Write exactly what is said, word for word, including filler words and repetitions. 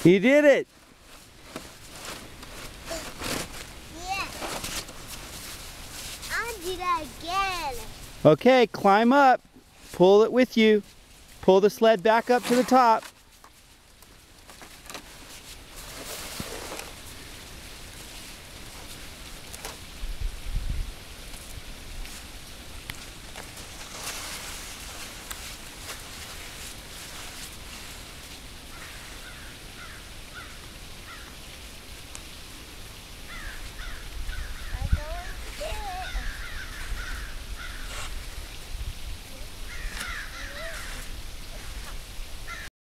You did it. Yeah. I'll do that again. Okay, climb up. Pull it with you. Pull the sled back up to the top.